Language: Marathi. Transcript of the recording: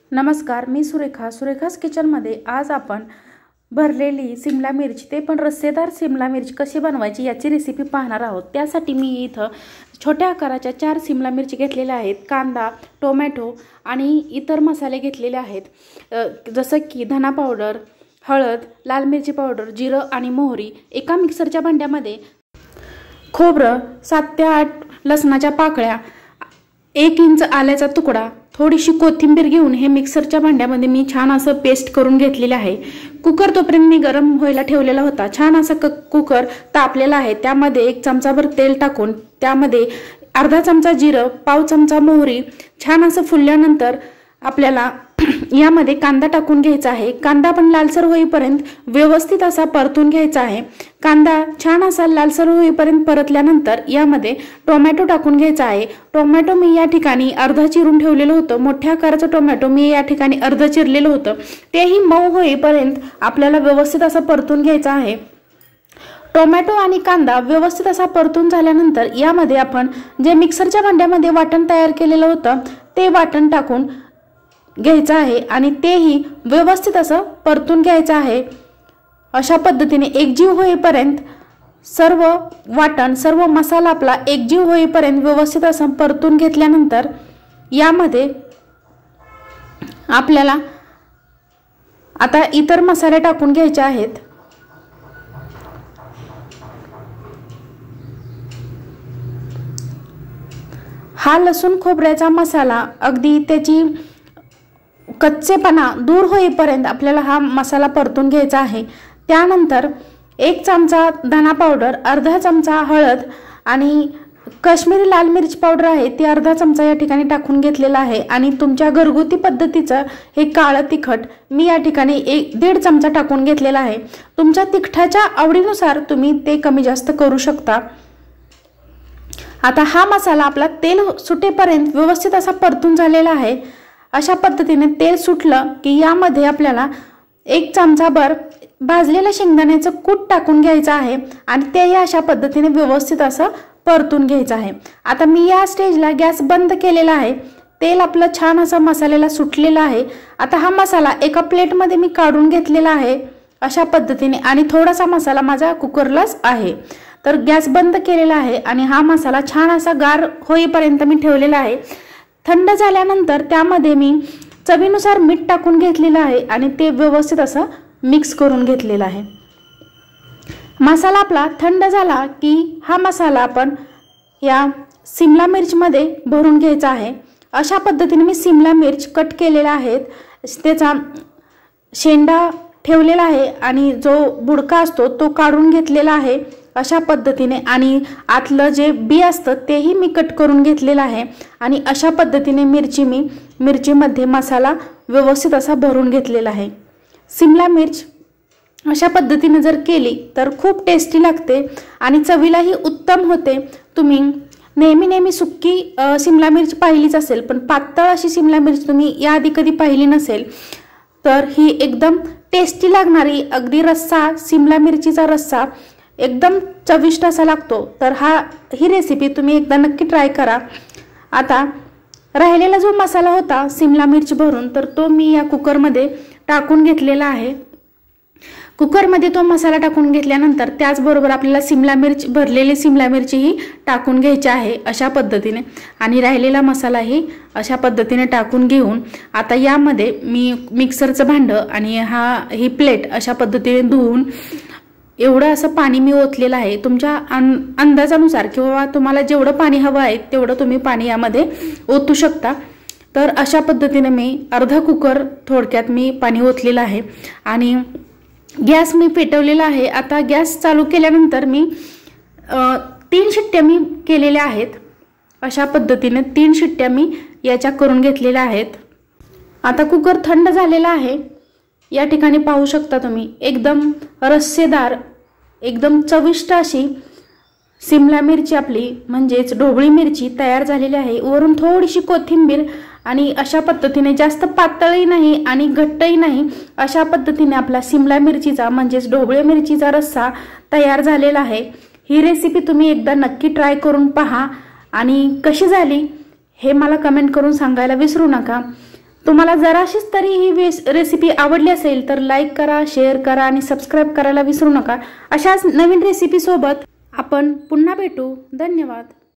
नमस्कार, मी सुरेखास किचनमध्ये आज आपण भरलेली सिमला मिरची ते पण रस्सेदार सिमला मिरची कशी बनवायची याची रेसिपी पाहणार आहोत। त्यासाठी मी इथं छोट्या आकाराच्या 4 सिमला मिरची घेतलेल्या आहेत। कांदा, टोमॅटो आणि इतर मसाले घेतलेले आहेत, जसं की धना पावडर, हळद, लाल मिरची पावडर, जिरं आणि मोहरी। एका मिक्सरच्या भांड्यामध्ये खोबरं, 7 ते 8 लसणाच्या पाकळ्या, 1 इंच आल्याचा तुकडा, थोडीशी कोथिंबीर घेऊन हे मिक्सरच्या भांड्यामध्ये मी छान असं पेस्ट करून घेतलेले आहे। कुकर तोपर्यंत मी गरम व्हायला ठेवलेला होता। छान असा कुकर तापलेला आहे। त्यामध्ये 1 चमचाभर तेल टाकून त्यामध्ये अर्धा चमचा जिरं, पाव चमचा मोहरी छान असं फुलल्यानंतर आपल्याला यामध्ये कांदा टाकून घ्यायचा आहे। कांदा पण लालसर होईपर्यंत व्यवस्थित असा परतून घ्यायचा आहे। कांदा छान असा लालसर होईपर्यंत परतल्यानंतर यामध्ये टोमॅटो टाकून घ्यायचा आहे। टोमॅटो मी या ठिकाणी अर्धा चिरून ठेवलेलं होतं। मोठ्या आकाराचं टोमॅटो मी या ठिकाणी अर्ध चिरलेलं होतं। तेही मऊ होईपर्यंत आपल्याला व्यवस्थित असं परतून घ्यायचं आहे। टोमॅटो आणि कांदा व्यवस्थित असा परतून झाल्यानंतर यामध्ये आपण जे मिक्सरच्या भांड्यामध्ये वाटण तयार केलेलं होतं ते वाटण टाकून घ्यायचं आहे आणि तेही व्यवस्थित असं परतून घ्यायचं आहे। अशा पद्धतीने एकजीव होईपर्यंत सर्व वाटण, सर्व मसाला आपला एकजीव होईपर्यंत व्यवस्थित असं परतून घेतल्यानंतर यामध्ये आपल्याला आता इतर मसाले टाकून घ्यायचे आहेत। हा लसूण खोबऱ्याचा मसाला अगदी त्याची कच्चेपणा दूर होईपर्यंत आपल्याला हा मसाला परतून घ्यायचा आहे। त्यानंतर 1 चमचा धना पावडर, अर्धा चमचा हळद आणि काश्मीरी लाल मिरची पावडर आहे ती अर्धा चमचा या ठिकाणी टाकून घेतलेला आहे। आणि तुमच्या घरगुती पद्धतीचं हे काळं तिखट मी या ठिकाणी 1.5 चमचा टाकून घेतलेला आहे। तुमच्या तिखटाच्या आवडीनुसार तुम्ही ते कमी जास्त करू शकता। आता हा मसाला आपला तेल सुटेपर्यंत व्यवस्थित असा परतून झालेला आहे। अशा पद्धतीने तेल सुटलं की यामध्ये आपल्याला 1 चमचाभर भाजलेल्या शेंगदाण्याचं कूट टाकून घ्यायचं आहे आणि तेही अशा पद्धतीने व्यवस्थित असं परतून घ्यायचं आहे। आता मी या स्टेजला गॅस बंद केलेला आहे। तेल आपलं छान असं मसाल्याला सुटलेलं आहे। आता हा मसाला एका प्लेटमध्ये मी काढून घेतलेला आहे अशा पद्धतीने आणि थोडासा मसाला माझा कुकरलाच आहे। तर गॅस बंद केलेला आहे आणि हा मसाला छान असा गार होईपर्यंत मी ठेवलेला आहे। थंड झाल्यानंतर त्यामध्ये मी चवीनुसार मीठ टाकून घेतलेलं आहे आणि ते व्यवस्थित असं मिक्स करून घेतलेला आहे। मसाला आपला थंड झाला की हा मसाला आपण या सिमला मिरचीमध्ये भरून घ्यायचा आहे। अशा पद्धतीने मी सिमला मिर्च कट केलेला आहे, त्याचा शेंडा ठेवलेला आहे आणि जो बुडका असतो तो काढून घेतलेला आहे अशा पद्धतीने आणि आतलं जे बी असतं तेही मी कट करून घेतलेलं आहे। आणि अशा पद्धतीने मिरचीमध्ये मसाला व्यवस्थित असा भरून घेतलेला आहे। सिमला मिर्च अशा पद्धतीने जर केली तर खूप टेस्टी लागते आणि चवीलाही उत्तम होते। तुम्ही नेहमी सुक्की सिमला मिर्च पाहिलीच असेल, पण पातळ अशी सिमला मिर्च तुम्ही याआधी कधी पाहिली नसेल तर ही एकदम टेस्टी लागणारी अगदी रस्सा, सिमला मिरचीचा रस्सा एकदम चविष्ट असा लागतो। तर ही रेसिपी तुम्ही एकदा नक्की ट्राय करा। आता राहिलेला जो मसाला होता सिमला मिर्च भरून तर तो मी या कुकरमध्ये टाकून घेतलेला आहे। कुकरमध्ये तो मसाला टाकून घेतल्यानंतर त्याचबरोबर आपल्याला भरलेली सिमला मिरचीही टाकून घ्यायची आहे अशा पद्धतीने आणि राहिलेला मसालाही अशा पद्धतीने टाकून घेऊन आता यामध्ये मी मिक्सरचं भांडं आणि ही प्लेट अशा पद्धतीने धुवून एवढं असं पाणी मी ओतलेलं आहे। तुमच्या अंदाजानुसार किंवा तुम्हाला जेवढं पाणी हवं आहे तेवढं तुम्ही पाणी यामध्ये ओतू शकता। तर अशा पद्धतीने मी अर्धा कुकर थोडक्यात मी पाणी ओतलेलं आहे आणि गॅस मी पेटवलेला आहे। आता गॅस चालू केल्यानंतर मी 3 शिट्ट्या मी केलेल्या आहेत। अशा पद्धतीने 3 शिट्ट्या मी याच्या करून घेतलेल्या आहेत। आता कुकर थंड झालेला आहे। या ठिकाणी पाहू शकता तुम्ही एकदम रस्सेदार, एकदम चविष्ट अशी सिमला मिरची आपली म्हणजेच ढोबळी मिरची तयार झालेली आहे। वरून थोडीशी कोथिंबीर आणि अशा पद्धतीने जास्त पातळही नाही आणि घट्टही नाही अशा पद्धतीने आपला सिमला मिरचीचा म्हणजेच ढोबळी मिरचीचा रस्सा तयार झालेला आहे। ही रेसिपी तुम्ही एकदा नक्की ट्राय करून पहा आणि कशी झाली हे मला कमेंट करून सांगायला विसरू नका। तुम्हाला जराशीच तरी ही रेसिपी आवडली असेल तर लाईक करा, शेअर करा आणि सबस्क्राईब करायला विसरू नका। अशाच नवीन रेसिपी सोबत आपण पुन्हा भेटू। धन्यवाद।